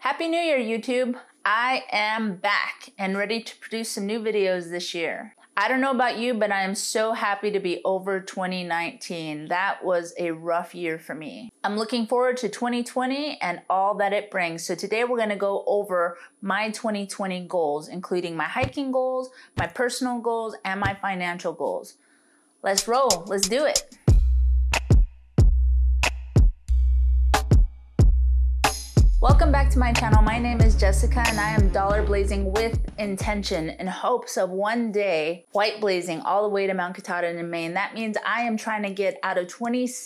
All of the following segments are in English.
Happy New Year, YouTube! I am back and ready to produce some new videos this year. I don't know about you, but I am so happy to be over 2019. That was a rough year for me. I'm looking forward to 2020 and all that it brings. So today we're gonna go over my 2020 goals, including my hiking goals, my personal goals, and my financial goals. Let's roll, let's do it. Welcome back to my channel. My name is Jessica and I am dollar blazing with intention in hopes of one day white blazing all the way to Mount Katahdin in Maine. That means I am trying to get out of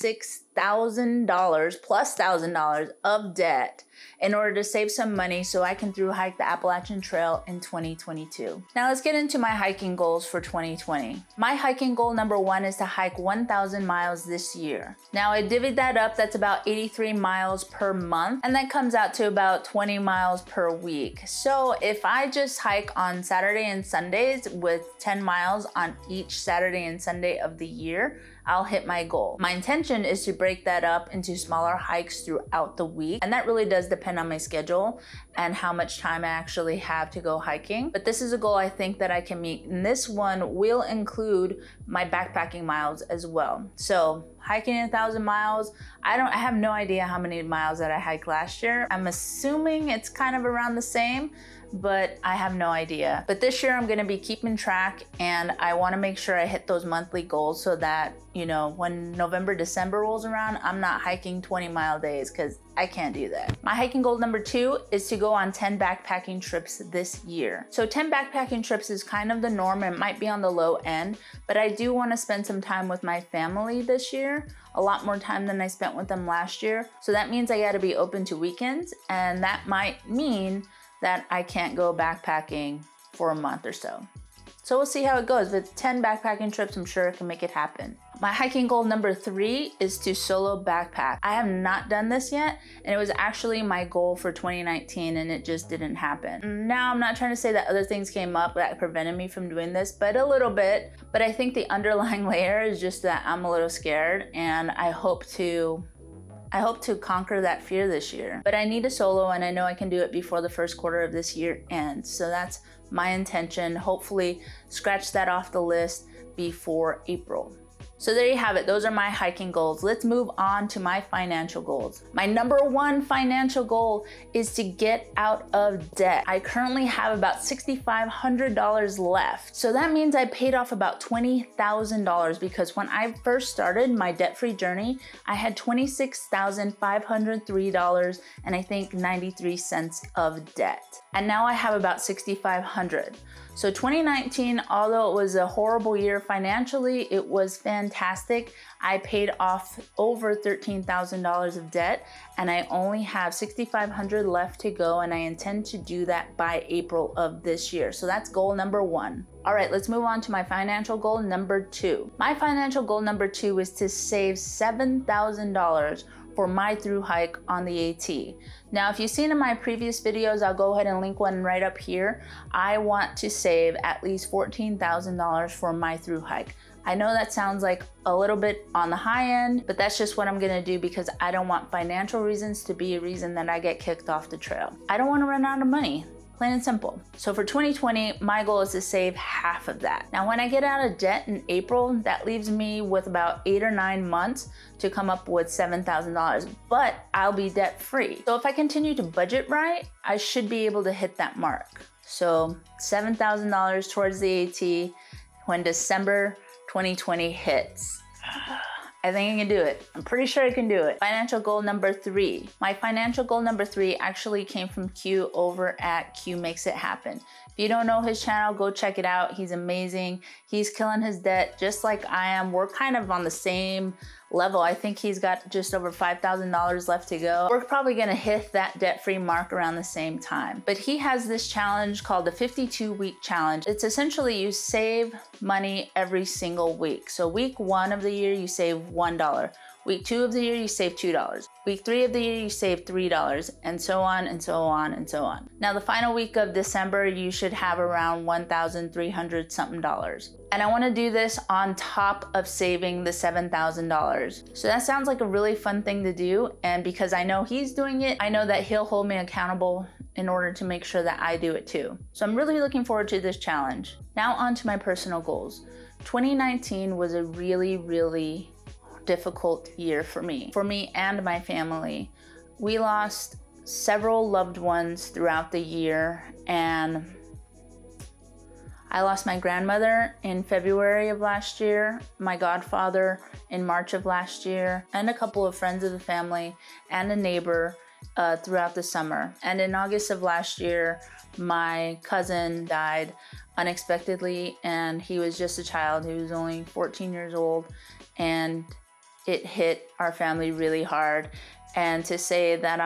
$26,000 plus $1,000 of debt in order to save some money so I can through hike the Appalachian Trail in 2022. Now let's get into my hiking goals for 2020. My hiking goal number one is to hike 1,000 miles this year. Now I divvied that up, that's about 83 miles per month, and that comes out to about 20 miles per week. So if I just hike on Saturday and Sundays with 10 miles on each Saturday and Sunday of the year, I'll hit my goal. My intention is to break that up into smaller hikes throughout the week, and that really does depend on my schedule and how much time I actually have to go hiking. But this is a goal I think that I can meet, and this one will include my backpacking miles as well. So hiking 1,000 miles, I have no idea how many miles that I hiked last year. I'm assuming it's kind of around the same, but I have no idea. But this year I'm gonna be keeping track, and I wanna make sure I hit those monthly goals so that, you know, when November, December rolls around, I'm not hiking 20-mile days, because I can't do that. My hiking goal number two is to go on 10 backpacking trips this year. So 10 backpacking trips is kind of the norm, and it might be on the low end, but I do wanna spend some time with my family this year, a lot more time than I spent with them last year. So that means I gotta be open to weekends, and that might mean that I can't go backpacking for a month or so. So we'll see how it goes. With 10 backpacking trips, I'm sure I can make it happen. My hiking goal number three is to solo backpack. I have not done this yet, and it was actually my goal for 2019, and it just didn't happen. Now, I'm not trying to say that other things came up that prevented me from doing this, but a little bit. But I think the underlying layer is just that I'm a little scared, and I hope to conquer that fear this year. But I need a solo, and I know I can do it before the first quarter of this year ends. So that's my intention. Hopefully scratch that off the list before April. So there you have it. Those are my hiking goals. Let's move on to my financial goals. My number one financial goal is to get out of debt. I currently have about $6,500 left. So that means I paid off about $20,000, because when I first started my debt-free journey, I had $26,503 and I think 93 cents of debt. And now I have about $6,500. So 2019, although it was a horrible year financially, it was fantastic. I paid off over $13,000 of debt, and I only have $6,500 left to go, and I intend to do that by April of this year. So that's goal number one. All right, let's move on to my financial goal number two. My financial goal number two is to save $7,000 for my through hike on the AT. Now, if you've seen in my previous videos, I'll go ahead and link one right up here. I want to save at least $14,000 for my through hike. I know that sounds like a little bit on the high end, but that's just what I'm gonna do, because I don't want financial reasons to be a reason that I get kicked off the trail. I don't wanna run out of money. Plain and simple. So for 2020, my goal is to save half of that. Now, when I get out of debt in April, that leaves me with about 8 or 9 months to come up with $7,000, but I'll be debt free. So if I continue to budget right, I should be able to hit that mark. So $7,000 towards the AT when December 2020 hits. I think I can do it. I'm pretty sure I can do it. Financial goal number three. My financial goal number three actually came from Q over at Q Makes It Happen. If you don't know his channel, go check it out. He's amazing. He's killing his debt just like I am. We're kind of on the same level. I think he's got just over $5,000 left to go. We're probably gonna hit that debt-free mark around the same time. But he has this challenge called the 52-week challenge. It's essentially you save money every single week. So week 1 of the year, you save $1. Week 2 of the year, you save $2. Week 3 of the year, you save $3, and so on and so on and so on. Now, the final week of December, you should have around $1,300 something. And I want to do this on top of saving the $7,000. So that sounds like a really fun thing to do. And because I know he's doing it, I know that he'll hold me accountable in order to make sure that I do it too. So I'm really looking forward to this challenge. Now on to my personal goals. 2019 was a really difficult year for me and my family. We lost several loved ones throughout the year, and I lost my grandmother in February of last year, my godfather in March of last year, and a couple of friends of the family and a neighbor throughout the summer. And in August of last year, my cousin died unexpectedly, and he was just a child. He was only 14 years old, and it hit our family really hard. And to say that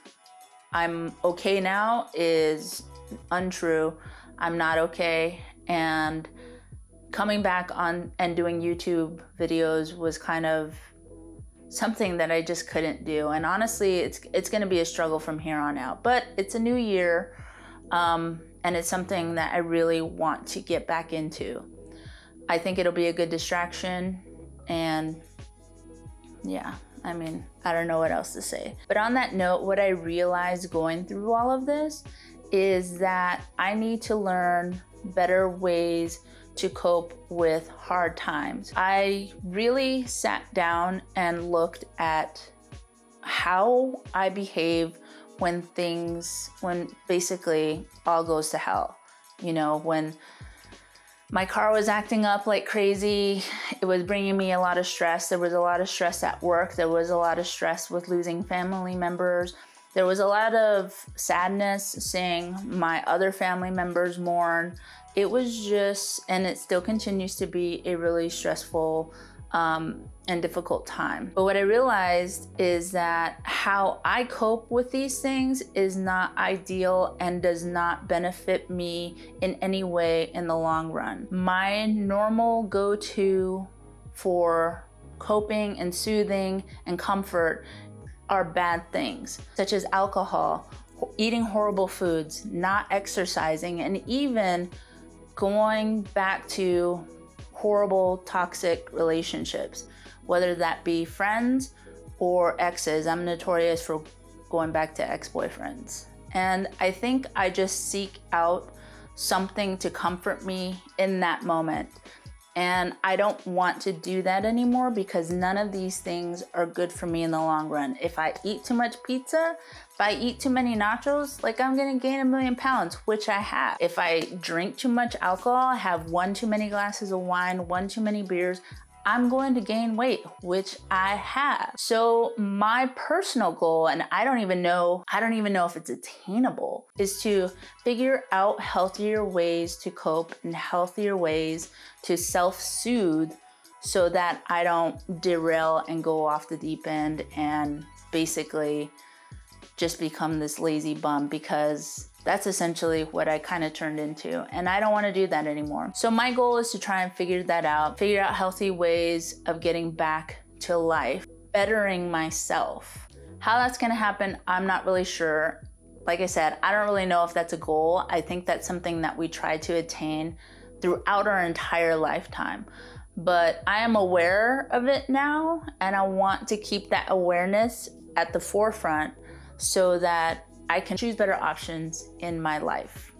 I'm okay now is untrue. I'm not okay. And coming back on and doing YouTube videos was kind of something that I just couldn't do. And honestly, it's gonna be a struggle from here on out. But it's a new year, and it's something that I really want to get back into. I think it'll be a good distraction, and yeah, I mean, I don't know what else to say. But on that note, what I realized going through all of this is that I need to learn better ways to cope with hard times. I really sat down and looked at how I behave when basically all goes to hell. You know, when my car was acting up like crazy, it was bringing me a lot of stress. There was a lot of stress at work. There was a lot of stress with losing family members. There was a lot of sadness seeing my other family members mourn. It was just, and it still continues to be, a really stressful and difficult time. But what I realized is that how I cope with these things is not ideal and does not benefit me in any way in the long run. My normal go-to for coping and soothing and comfort are bad things, such as alcohol, eating horrible foods, not exercising, and even going back to horrible toxic relationships, whether that be friends or exes. I'm notorious for going back to ex-boyfriends. And I think I just seek out something to comfort me in that moment. And I don't want to do that anymore because none of these things are good for me in the long run. If I eat too much pizza, if I eat too many nachos, like I'm gonna gain 1,000,000 pounds, which I have. If I drink too much alcohol, have one too many glasses of wine, one too many beers, I'm going to gain weight, which I have. So my personal goal, and I don't even know if it's attainable, is to figure out healthier ways to cope and healthier ways to self-soothe so that I don't derail and go off the deep end and basically just become this lazy bum, because that's essentially what I kind of turned into, and I don't want to do that anymore. So my goal is to try and figure out healthy ways of getting back to life, bettering myself. How that's going to happen, I'm not really sure. Like I said, I don't really know if that's a goal. I think that's something that we try to attain throughout our entire lifetime. But I am aware of it now, and I want to keep that awareness at the forefront so that I can choose better options in my life.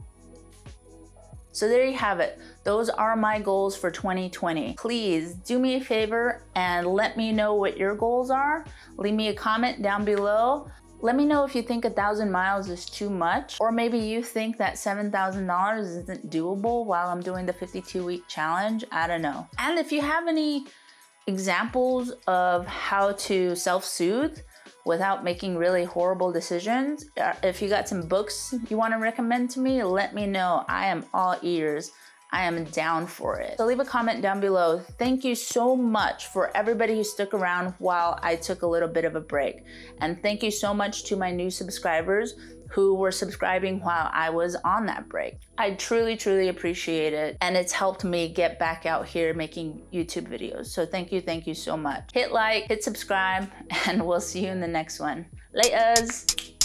So there you have it. Those are my goals for 2020. Please do me a favor and let me know what your goals are. Leave me a comment down below. Let me know if you think 1,000 miles is too much, or maybe you think that $7,000 isn't doable while I'm doing the 52-week challenge. I don't know. And if you have any examples of how to self-soothe without making really horrible decisions, if you got some books you want to recommend to me, let me know. I am all ears. I am down for it. So leave a comment down below. Thank you so much for everybody who stuck around while I took a little bit of a break. And thank you so much to my new subscribers who were subscribing while I was on that break. I truly, truly appreciate it. And it's helped me get back out here making YouTube videos. So thank you so much. Hit like, hit subscribe, and we'll see you in the next one. Laters.